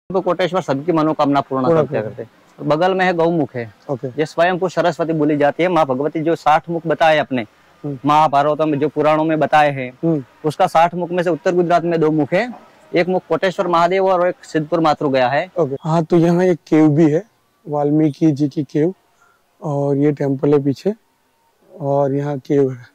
तो कोटेश्वर सबकी मनोकामना पूर्ण करते हैं। बगल में है गौमुख है, ये स्वयंभू सरस्वती बोली जाती है। माँ भगवती जो 60 मुख बताए अपने महाभारत में जो पुराणों में बताए हैं, उसका 60 मुख में से उत्तर गुजरात में 2 मुख है। एक मुख कोटेश्वर महादेव और एक सिद्धपुर मातृ गया है। हाँ, तो यहाँ एक केव भी है, वाल्मीकि जी की केव, और ये टेम्पल है पीछे, और यहाँ केव है।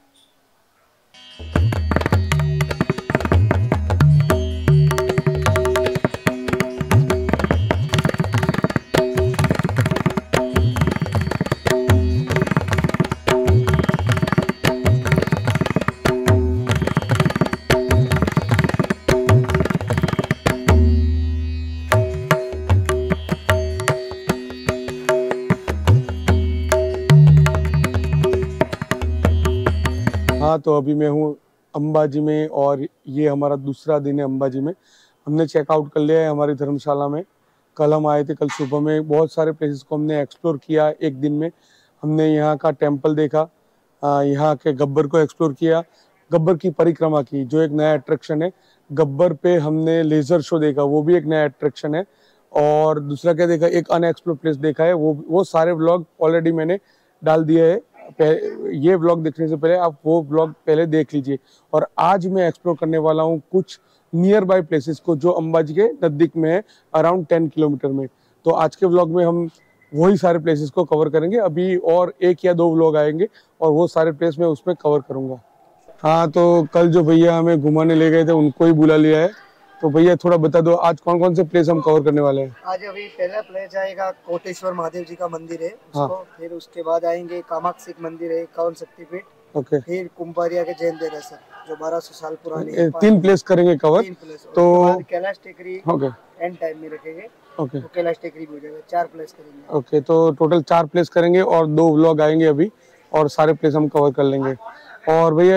हाँ, तो अभी मैं हूँ अंबाजी में, और ये हमारा दूसरा दिन है अंबाजी में। हमने चेकआउट कर लिया है हमारी धर्मशाला में। कल हम आए थे, कल सुबह में बहुत सारे प्लेसेस को हमने एक्सप्लोर किया एक दिन में। हमने यहाँ का टेम्पल देखा, यहाँ के गब्बर को एक्सप्लोर किया, गब्बर की परिक्रमा की, जो एक नया अट्रैक्शन है। गब्बर पे हमने लेजर शो देखा, वो भी एक नया अट्रैक्शन है। और दूसरा क्या देखा, एक अनएक्सप्लोर प्लेस देखा है। वो सारे व्लॉग ऑलरेडी मैंने डाल दिए है। ये व्लॉग देखने से पहले आप वो व्लॉग पहले देख लीजिए। और आज मैं एक्सप्लोर करने वाला हूँ कुछ नियर बाय प्लेसेस को, जो अंबाजी के नजदीक में है, अराउंड 10 किलोमीटर में। तो आज के व्लॉग में हम वही सारे प्लेसेस को कवर करेंगे। अभी और 1 या 2 व्लॉग आएंगे और वो सारे प्लेस मैं उसमें कवर करूंगा। हाँ, तो कल जो भैया हमें घुमाने ले गए थे उनको ही बुला लिया है। तो भैया थोड़ा बता दो, आज कौन कौन से प्लेस हम कवर करने वाले हैं? आज अभी पहला प्लेस आएगा कोटेश्वर महादेव जी का मंदिर है उसको, हाँ। फिर उसके बाद आएंगे कामाक्षी मंदिर है, 51 शक्तिपीठ, ओके। फिर कुंभारिया के जैन देरासर जो 1200 साल पुराने। 3 प्लेस करेंगे कवर। 3 प्लेस। तो कैलाश टेकरी एंड टाइम में रखेंगे। ओके, तो कैलाश टेकरी भी हो जाएगा। 4 प्लेस करेंगे। ओके, तो टोटल 4 प्लेस करेंगे और 2 व्लॉग आएंगे अभी, और सारे प्लेस हम कवर कर लेंगे। और भैया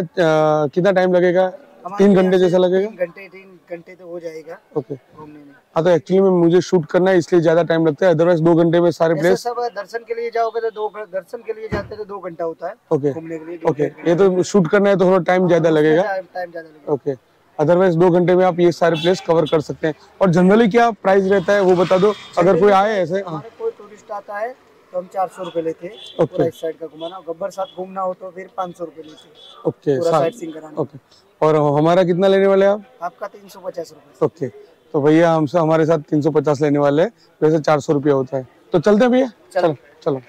कितना टाइम लगेगा? 3 घंटे जैसा लगेगा? 3 घंटे तो हो जाएगा। ओके, घूमने में। हाँ, तो एक्चुअली में मुझे शूट करना है इसलिए ज्यादा टाइम लगता है, अदरवाइज 2 घंटे में सारे प्लेस। सब दर्शन के लिए जाओगे तो 2 दर्शन के लिए जाते तो 2 घंटा होता है। ओके, घूमने के लिए ओके, ये तो शूट करना है तो थोड़ा टाइम ज्यादा लगेगा। ओके, अदरवाइज 2 घंटे में आप ये सारे प्लेस कवर कर सकते हैं। और जनरली क्या प्राइस रहता है वो बता दो, अगर कोई आए ऐसे। कोई टूरिस्ट आता है तो हम 400 रुपए लेते हैं पूरा इस साइड का घुमाना। गब्बर साथ घूमना हो तो फिर 500 रुपए लेते हैं। ओके, पूरा साइड सीइंग कराना। ओके, और हमारा कितना लेने वाले आप? आपका 350 रुपए। ओके, तो भैया हमसे हमारे साथ 350 लेने वाले हैं, वैसे 400 रुपया होता है। तो चलते हैं भैया, चलो चलो।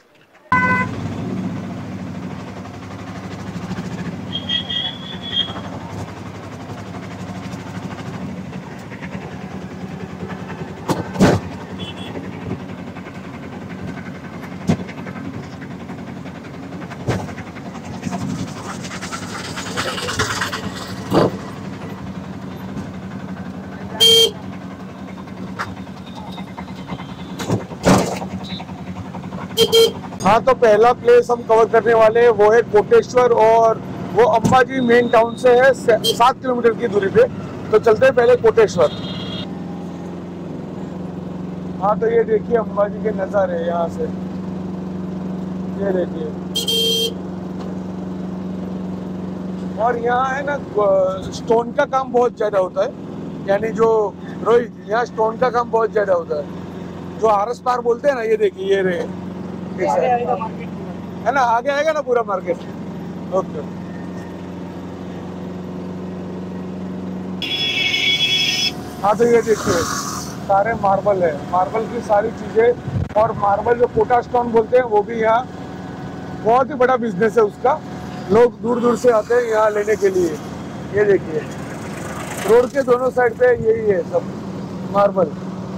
हाँ, तो पहला प्लेस हम कवर करने वाले हैं वो है कोटेश्वर, और वो अंबाजी मेन टाउन से है 7 किलोमीटर की दूरी पे। तो चलते हैं पहले कोटेश्वर। हाँ, तो ये देखिए अंबाजी के नज़ारे यहाँ से, ये देखिए। और यहाँ है ना, स्टोन का काम बहुत ज्यादा होता है, यानी जो रोहित, यहाँ स्टोन का काम बहुत ज्यादा होता है, जो आरस पार बोलते हैं ना। ये देखिए, ये रहे है ना, आगे आएगा ना पूरा मार्केट। ओके, हाँ, तो ये देखिए सारे मार्बल है, मार्बल की सारी चीजें। और मार्बल जो कोटा स्टोन बोलते हैं वो भी यहाँ बहुत ही बड़ा बिजनेस है उसका। लोग दूर दूर से आते हैं यहाँ लेने के लिए। ये देखिए रोड के दोनों साइड पे यही है सब मार्बल।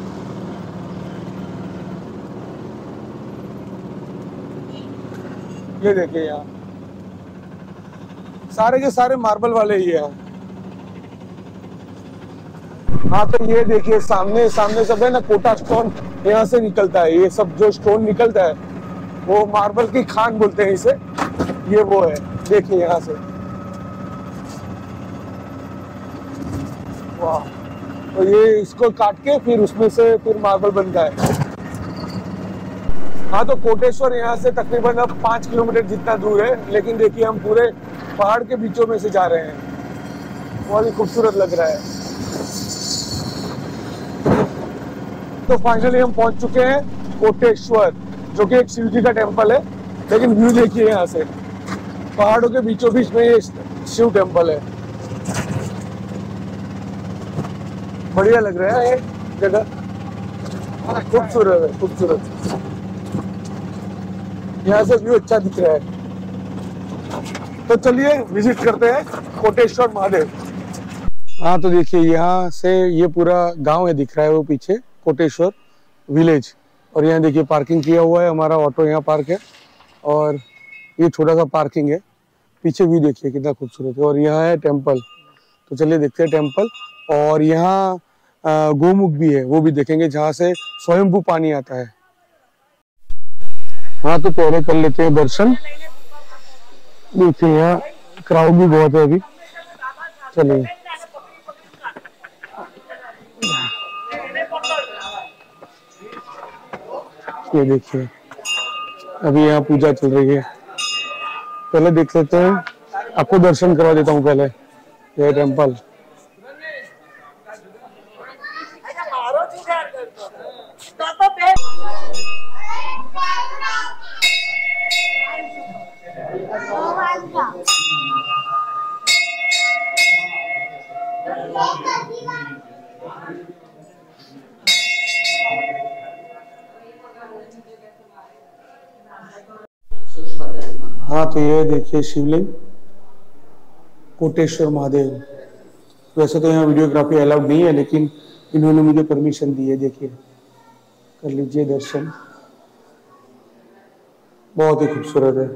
ये देखिए यहाँ सारे के सारे मार्बल वाले ही है। हाँ, तो ये देखिए सामने सब है ना कोटा स्टोन, यहाँ से निकलता है। ये सब जो स्टोन निकलता है वो मार्बल की खान बोलते हैं इसे। ये वो है, देखिए यहाँ से। वाह, तो ये इसको काट के फिर उसमें से फिर मार्बल बनता है। हाँ, तो कोटेश्वर यहाँ से तकरीबन अब 5 किलोमीटर जितना दूर है, लेकिन देखिए हम पूरे पहाड़ के बीचों में से जा रहे हैं। बहुत ही खूबसूरत लग रहा है। तो फाइनली हम पहुंच चुके हैं कोटेश्वर, जो कि एक शिव जी का टेम्पल है। लेकिन व्यू देखिए यहाँ से, पहाड़ों के बीचों बीच में ये शिव टेम्पल है। बढ़िया लग रहा है ये जगह, खूबसूरत है, खूबसूरत। यहाँ से व्यू अच्छा दिख रहा है। तो चलिए विजिट करते हैं कोटेश्वर महादेव। हाँ तो देखिए यहाँ से ये पूरा गांव है, दिख रहा है वो पीछे कोटेश्वर विलेज। और यहाँ देखिए पार्किंग किया हुआ है, हमारा ऑटो यहाँ पार्क है और ये छोटा सा पार्किंग है। पीछे व्यू देखिए कितना खूबसूरत है। और यहाँ है टेम्पल, तो चलिए देखते हैं टेम्पल। और यहाँ गोमुख भी है, वो भी देखेंगे, जहाँ से स्वयंभू पानी आता है। हाँ तो पहले कर लेते हैं दर्शन। देखिए यहाँ क्राउड भी बहुत है अभी। चलिए ये देखिए अभी यहाँ पूजा चल रही है। पहले देख लेते हैं, आपको दर्शन करवा देता हूँ पहले ये टेम्पल। हाँ तो ये देखिए शिवलिंग कोटेश्वर महादेव। वैसे तो यहाँ वीडियोग्राफी अलाउड नहीं है, लेकिन इन्होंने मुझे परमिशन दी है। देखिए कर लीजिए दर्शन, बहुत ही खूबसूरत है।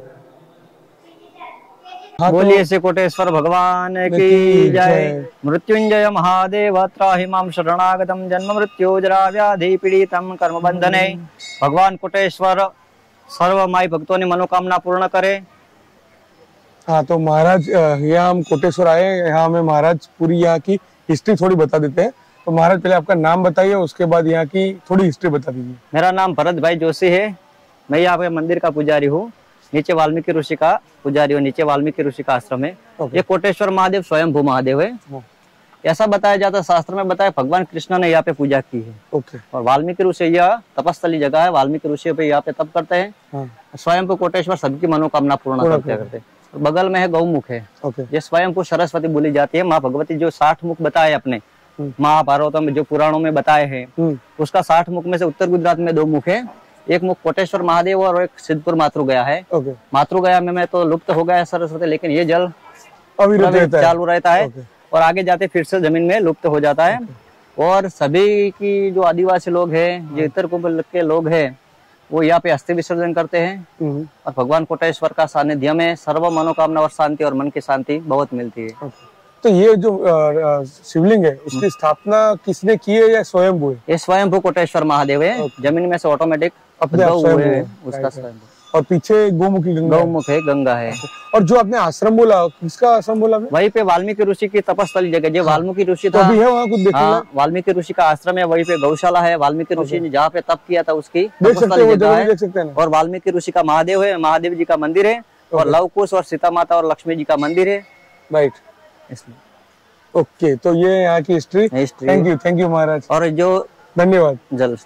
हाँ बोलिए श्री कोटेश्वर भगवान की जय। मृत्युंजय महादेव त्राहि मां शरणागतम जन्म मृत्यु जरा व्याधि पीड़ितम कर्म बंधने। भगवान कोटेश्वर सर्व माई भक्तों ने मनोकामना पूर्ण करे। हाँ तो महाराज यहाँ हम कोटेश्वर आए, यहाँ हमें महाराज पूरी यहाँ की हिस्ट्री थोड़ी बता देते हैं। तो महाराज पहले आपका नाम बताइए, उसके बाद यहाँ की थोड़ी हिस्ट्री बता दीजिए। मेरा नाम भरत भाई जोशी है, मैं यहाँ पे मंदिर का पुजारी हूँ। नीचे वाल्मीकि ऋषि का पुजारी हूँ, नीचे वाल्मीकि ऋषि का आश्रम है। ये कोटेश्वर महादेव स्वयंभू महादेव है। ऐसा बताया जाता है, शास्त्र में बताया भगवान कृष्ण ने यहाँ पे पूजा की है। और वाल्मीकि ऋषि यह तपस्थली जगह है, वाल्मीकि ऋषि पे यहाँ पे तप करते हैं। स्वयंभू कोटेश्वर सबकी मनोकामना पूर्ण करते हैं। बगल में है गौमुख है, ये स्वयंभू सरस्वती बोली जाती है। माँ भगवती जो 60 मुख बताए अपने महाभारत में, जो पुराणों में बताए हैं, उसका 60 मुख में से उत्तर गुजरात में 2 मुख है। एक मुख कोटेश्वर महादेव और एक सिद्धपुर मातृ गया है। मातृ गया में तो लुप्त हो गया है सरस्वती, लेकिन ये जल चालू रहता है और आगे जाते फिर से जमीन में लुप्त हो जाता है। और सभी की जो आदिवासी लोग हैं, जो इतर कुंभ के लोग हैं, वो यहाँ पे अस्थि विसर्जन करते हैं। और भगवान कोटेश्वर का सानिध्य में सर्व मनोकामना और शांति और मन की शांति बहुत मिलती है। तो ये जो शिवलिंग है, उसकी स्थापना किसने की है या स्वयंभू है? ये स्वयंभू कोटेश्वर महादेव है, जमीन में से ऑटोमेटिक अपने उसका स्वयंभू। और पीछे गौमुखी गंगा, गौमुख है, गंगा है। और जो आपने आश्रम बोला, किसका आश्रम बोला? वहीं पे वाल्मीकि ऋषि की तपस्थली जगह, जो वाल्मीकि ऋषि था, अभी है वहाँ कुछ देखने लायक? वाल्मीकि ऋषि का आश्रम है, वहीं पे गौशाला है। वाल्मीकि ऋषि ने जहाँ पे तप किया था उसकी देख सकते हैं। और वाल्मीकि ऋषि का महादेव है, महादेव जी का मंदिर है। और लवकुश और सीता माता और लक्ष्मी जी का मंदिर है। राइट, इसमें ओके। तो ये यहाँ की हिस्ट्री। थैंक यू महाराज। और जो धन्यवाद। जल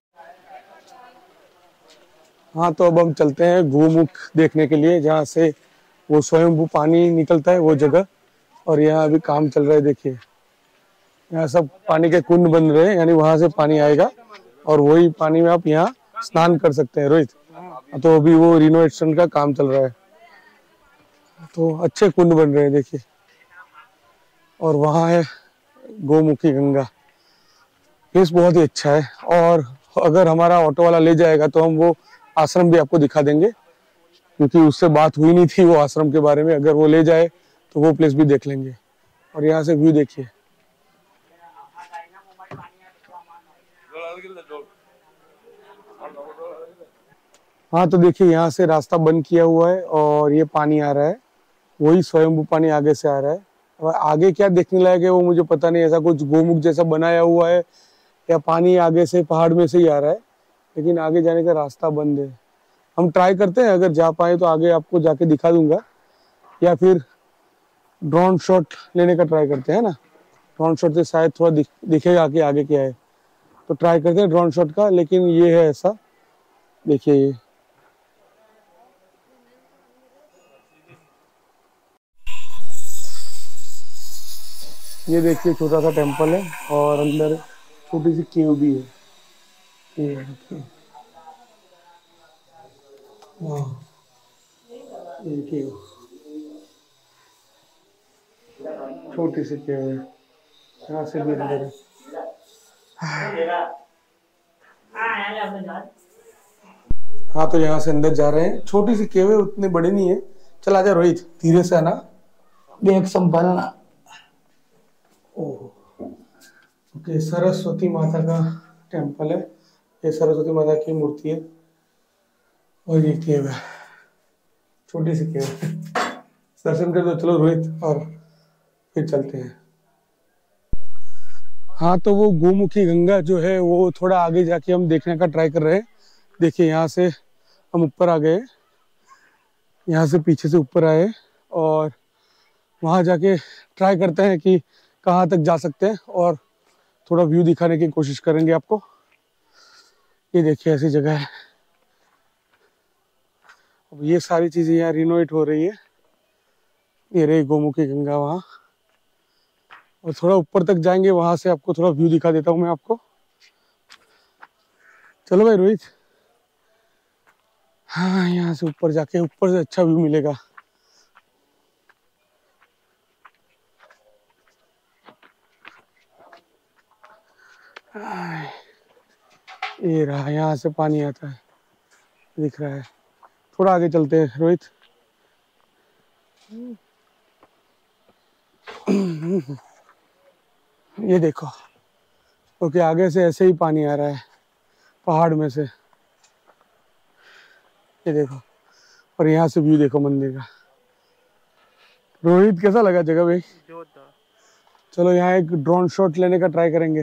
हाँ तो अब हम चलते हैं गोमुख देखने के लिए, जहाँ से वो स्वयंभू पानी निकलता है वो जगह। और यहाँ अभी काम चल रहा है। देखिए यहाँ सब पानी के कुंड बन रहे हैं, यानी वहां से पानी आएगा और वही पानी में आप यहाँ स्नान कर सकते हैं। रोहित, तो अभी वो रिनोवेशन का काम चल रहा है, तो अच्छे कुंड बन रहे हैं देखिए। और वहाँ है गोमुखी गंगा, प्लेस बहुत ही अच्छा है। और अगर हमारा ऑटो वाला ले जाएगा तो हम वो आश्रम भी आपको दिखा देंगे, क्योंकि उससे बात हुई नहीं थी वो आश्रम के बारे में। अगर वो ले जाए तो वो प्लेस भी देख लेंगे। और यहाँ से व्यू देखिए। हाँ तो देखिए यहाँ से रास्ता बंद किया हुआ है और ये पानी आ रहा है, वही स्वयंभू पानी आगे से आ रहा है। और आगे क्या देखने लायक है वो मुझे पता नहीं, ऐसा कुछ गोमुख जैसा बनाया हुआ है या पानी आगे से पहाड़ में से ही आ रहा है, लेकिन आगे जाने का रास्ता बंद है। हम ट्राई करते हैं, अगर जा पाए तो आगे आपको जाके दिखा दूंगा, या फिर ड्रोन शॉट लेने का ट्राई करते हैं ना। ड्रोन शॉट से शायद थोड़ा दिखेगा कि आगे क्या है। तो ट्राई करते हैं ड्रोन शॉट का। लेकिन ये है ऐसा, देखिए ये देखिए छोटा सा टेम्पल है और अंदर छोटी सी केव भी है। ये देखिए, वाह, ये केव, छोटी सी केव है, यहाँ से भी अंदर है। हाँ तो यहाँ से अंदर जा रहे हैं, छोटी सी केव है, उतनी बड़ी नहीं है। चल आजा रोहित, धीरे से आना, बैग संभालना। ओह, ओके, सरस्वती माता का टेम्पल है, ये सरस्वती माता की मूर्ति है और ये केव है, छोटी सी केव है। दर्शन कर दो, चलो रोहित, और फिर चलते हैं। हाँ तो वो गोमुखी गंगा जो है वो थोड़ा आगे जाके हम देखने का ट्राई कर रहे हैं। देखिए यहाँ से हम ऊपर आ गए, यहाँ से पीछे से ऊपर आए और वहाँ जाके ट्राई करते हैं कि कहाँ तक जा सकते हैं और थोड़ा व्यू दिखाने की कोशिश करेंगे आपको। ये देखिए ऐसी जगह है। अब ये सारी चीजें यहाँ रिनोवेट हो रही है। ये रही गोमुखी गंगा वहाँ, और थोड़ा ऊपर तक जाएंगे, वहां से आपको थोड़ा व्यू दिखा देता हूँ मैं आपको। चलो भाई रोहित। हाँ यहाँ से ऊपर जाके, ऊपर से अच्छा व्यू मिलेगा। ये रहा, यहाँ से पानी आता है, दिख रहा है। थोड़ा आगे चलते हैं रोहित। ये देखो, ओके, आगे से ऐसे ही पानी आ रहा है पहाड़ में से, ये देखो। और यहाँ से व्यू देखो मंदिर का। रोहित कैसा लगा जगह भाई? चलो यहाँ एक ड्रोन शॉट लेने का ट्राई करेंगे।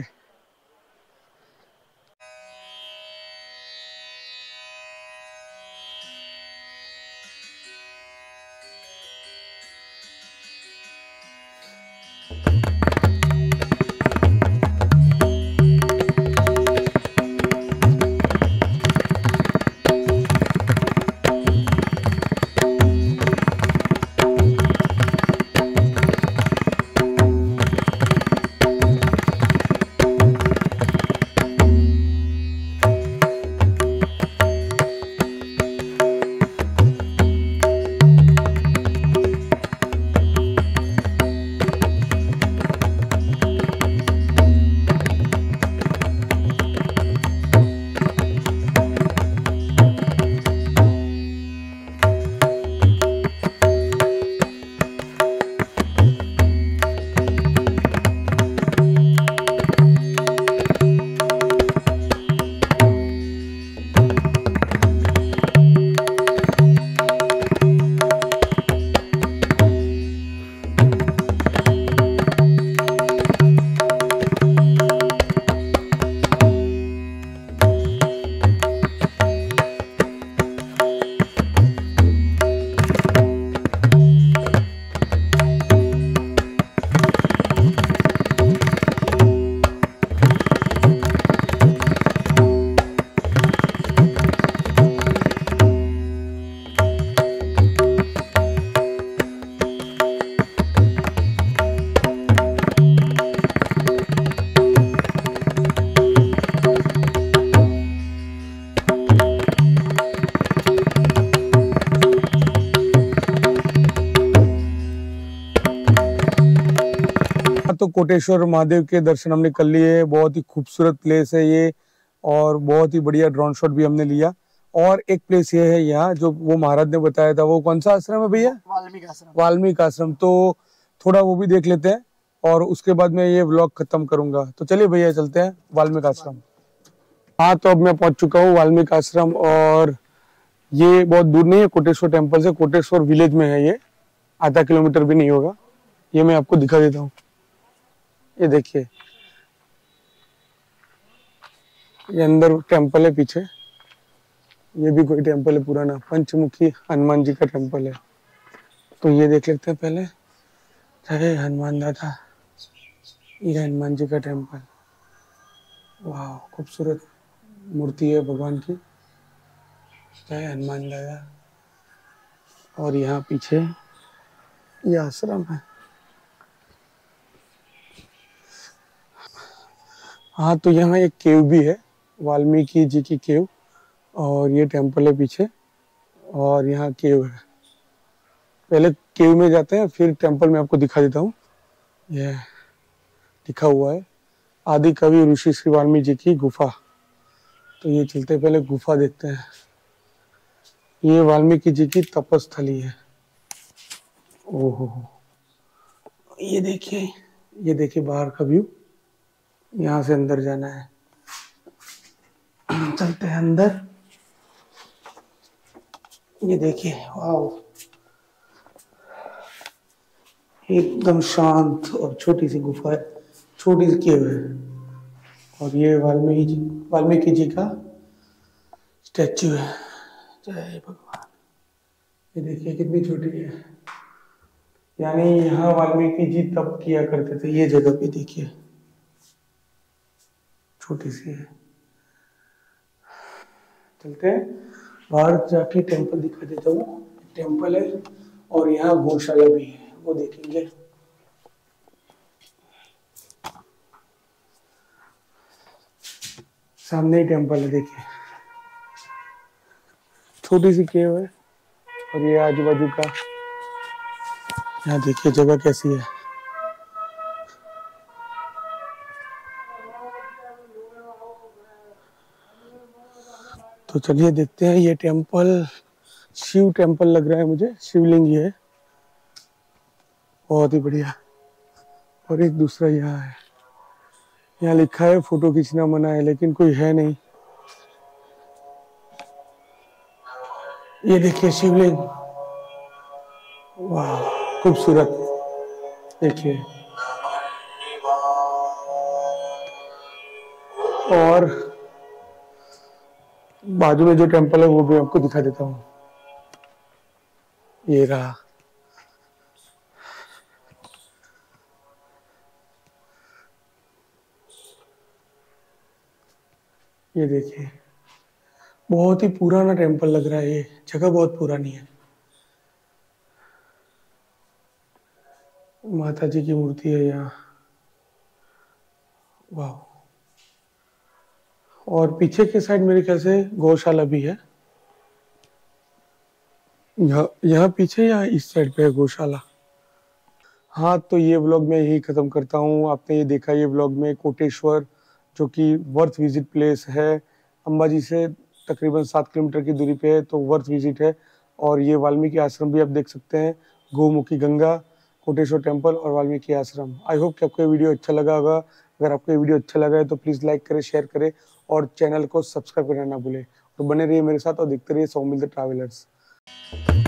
तो कोटेश्वर महादेव के दर्शन हमने कर लिए। बहुत ही खूबसूरत प्लेस है ये और बहुत ही बढ़िया ड्रोन शॉट भी हमने लिया। और एक प्लेस ये है यहाँ जो वो महाराज ने बताया था, वो कौन सा आश्रम है भैया? वाल्मीकि आश्रम। वाल्मीकि आश्रम। तो थोड़ा वो भी देख लेते हैं और उसके बाद मैं ये व्लॉग खत्म करूंगा। तो चलिए भैया चलते हैं वाल्मीकि आश्रम। हाँ तो अब मैं पहुंच चुका हूँ वाल्मीकि आश्रम और ये बहुत दूर नहीं है कोटेश्वर टेम्पल से, कोटेश्वर विलेज में है ये, आधा किलोमीटर भी नहीं होगा। ये मैं आपको दिखा देता हूँ, ये देखिए, ये अंदर टेम्पल है पीछे। ये भी कोई टेम्पल है पुराना, पंचमुखी हनुमान जी का टेम्पल है। तो ये देख लेते हैं पहले। जय हनुमान दादा, ये हनुमान जी का टेम्पल। वाह, खूबसूरत मूर्ति है भगवान की, जय हनुमान दादा। और यहाँ पीछे ये आश्रम है। हाँ, तो यहाँ एक केव भी है, वाल्मीकि जी की केव, और ये टेम्पल है पीछे, और यहाँ केव है। पहले केव में जाते हैं, फिर टेम्पल में आपको दिखा देता हूँ। ये लिखा हुआ है आदि कवि ऋषि श्री वाल्मीकि जी की गुफा। तो ये चलते पहले गुफा देखते हैं। ये वाल्मीकि जी की तपस्थली है। ओहो, ये देखिए बाहर का व्यू। यहाँ से अंदर जाना है, चलते हैं अंदर। ये देखिए, वाह, एकदम शांत और छोटी सी गुफा है, छोटी सी केव है। और ये वाल्मीकि जी का स्टैचू है, जय भगवान। ये देखिए कितनी छोटी है, यानी यहाँ वाल्मीकि जी तप किया करते थे। ये जगह पे देखिए, छोटी सी है। चलते हैं बाहर जाके टेम्पल दिखा देता हूँ। टेम्पल है और यहाँ गौशाला भी है, वो देखेंगे। सामने ही टेम्पल है, देखिए छोटी सी केव है। और ये आजू बाजू का, यहाँ देखिए जगह कैसी है। तो चलिए देखते हैं। ये टेम्पल शिव टेम्पल लग रहा है मुझे, शिवलिंग ये है, बहुत ही बढ़िया। और एक दूसरा यहाँ है, यहाँ लिखा है फोटो खींचना मना है, लेकिन कोई है नहीं। ये देखिए शिवलिंग, वाह खूबसूरत, देखिए। और बाजू में जो टेम्पल है वो भी आपको दिखा देता हूँ। ये रहा, ये देखिए बहुत ही पुराना टेम्पल लग रहा है। ये जगह बहुत पुरानी है। माता जी की मूर्ति है यहाँ, वाह। और पीछे के साइड मेरे ख्याल से गौशाला भी है। यहाँ पीछे या इस साइड पे है गौशाला। हाँ, तो ये व्लॉग मैं यही खत्म करता हूँ। आपने ये देखा, ये व्लॉग में कोटेश्वर, जो कि वर्थ विजिट प्लेस है, अंबाजी से तकरीबन 7 किलोमीटर की दूरी पे है, तो वर्थ विजिट है। और ये वाल्मीकि आश्रम भी आप देख सकते हैं, गौमुखी गंगा, कोटेश्वर टेम्पल और वाल्मीकि आश्रम। आई होप कि आपको ये वीडियो अच्छा लगा होगा। अगर आपको ये वीडियो अच्छा लगा है तो प्लीज़ लाइक करें, शेयर करें और चैनल को सब्सक्राइब करना ना भूलें। और बने रहिए मेरे साथ और देखते रहिए सौमिल द ट्रैवलर्स।